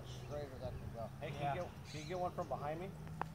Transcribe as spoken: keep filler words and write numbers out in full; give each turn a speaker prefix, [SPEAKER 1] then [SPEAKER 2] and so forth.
[SPEAKER 1] straighter that can go.
[SPEAKER 2] Hey, can,
[SPEAKER 3] Yeah.
[SPEAKER 2] you get, can you get one from behind me?